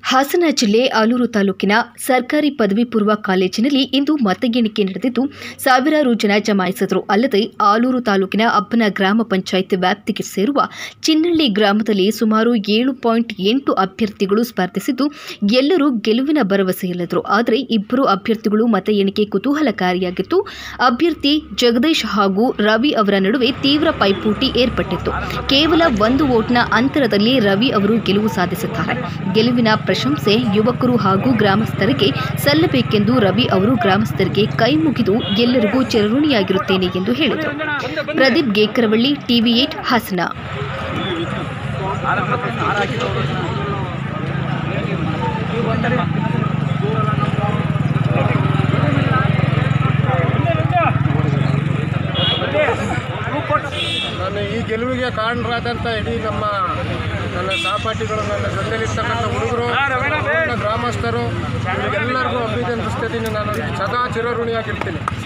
ಹಾಸನ ಜಿಲ್ಲೆ ಆಲೂರು ತಾಲೂಕಿನ ಸರ್ಕಾರಿ ಪದವಿ ಪೂರ್ವ ಕಾಲೇಜಿನಲ್ಲಿ ಇಂದು ಮತ ಎಣಿಕೆ ನಡೆದಿದ್ದು ಸಾವಿರಾರು ಜನ ಜಮಾಯಿಸಿದರು. ಅಲ್ಲದೆ ಆಲೂರು ತಾಲೂಕಿನ ಅಬ್ಬನ ಗ್ರಾಮ ಪಂಚಾಯತ್ ವ್ಯಾಪ್ತಿಗೆ ಸೇರುವ ಚಿನ್ನಳ್ಳಿ ಗ್ರಾಮದಲ್ಲಿ ಸುಮಾರು 7.8 ಅಭ್ಯರ್ಥಿಗಳು ಸ್ಪರ್ಧಿಸಿದ್ದು ಎಲ್ಲರೂ ಗೆಲುವಿನ ಭರವಸೆಯಲ್ಲಿದ್ದರು. ಆದರೆ ಇಬ್ಬರು ಅಭ್ಯರ್ಥಿಗಳು ಮತ ಎಣಿಕೆ ಕುತೂಹಲಕಾರಿಯಾಗಿತ್ತು. ಅಭ್ಯರ್ಥಿ ಜಗದೀಶ್ ಹಾಗೂ ರವಿ ಅವರ ನಡುವೆ ತೀವ್ರ ಪೈಪೋಟಿ ಏರ್ಪಟ್ಟಿತ್ತು. ಕೇವಲ 1 ವೋಟ್ನ ಅಂತರದಲ್ಲಿ ರವಿ ಅವರು ಗೆಲುವು ಸಾಧಿಸಿದ್ದಾರೆ. ಗೆಲುವಿನ ಪ್ರಶಂಸೆ ಯುವಕರು ಹಾಗೂ ಗ್ರಾಮಸ್ಥರಿಗೆ ಸಲ್ಲಬೇಕೆಂದು ರವಿ ಅವರು ಗ್ರಾಮಸ್ಥರಿಗೆ ಕೈ ಮುಗಿದು ಎಲ್ಲರಿಗೂ ಚಿರಋಣಿಯಾಗಿರುತ್ತೇನೆ ಎಂದು ಹೇಳಿದರು. ಪ್ರದೀಪ್ ಗೇಕರವಳ್ಳಿ, TV8 ಹಾಸನ. ನಾನು ಈ ಗೆಲುವಿಗೆ ಕಾರಣರಾದಂಥ ಇಡೀ ನನ್ನ ಸಹಪಾಠಿಗಳು, ನನ್ನ ಜೊತೆಲಿರ್ತಕ್ಕಂಥ ಹುಡುಗರು, ಗ್ರಾಮಸ್ಥರು ಎಲ್ಲರಿಗೂ ಅಭಿನಂದಿಸ್ತಿದ್ದೀನಿ. ನಾನು ಸದಾ ಚಿರಋಣಿಯಾಗಿರ್ತೀನಿ.